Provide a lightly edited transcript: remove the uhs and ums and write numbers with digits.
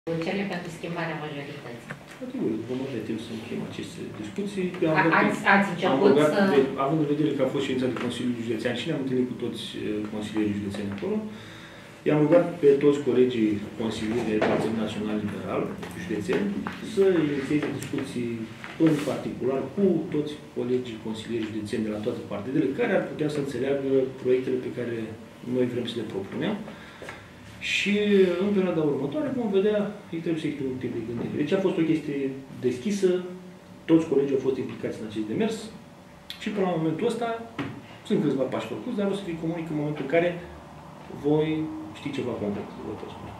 cele pentru schimbarea majorității. Categoric, vom avea timp să încheiem aceste discuții. Ați început să... Având în vedere că a fost ședința de Consiliul Județean și ne-am întâlnit cu toți consilierii județeni acolo, i-am rugat pe toți colegii consilieri de Partidul Național Liberal județeni să inițieze discuții în particular cu toți colegii consilieri județeni de la toate partidele care ar putea să înțeleagă proiectele pe care noi vrem să le propunem. Și în perioada următoare vom vedea, îi trebuie să existe un timp de gândire. Deci a fost o chestie deschisă, toți colegii au fost implicați în acest demers și până la momentul ăsta sunt câțiva pași făcuți, dar o să vi comunic în momentul în care voi ști ceva concret.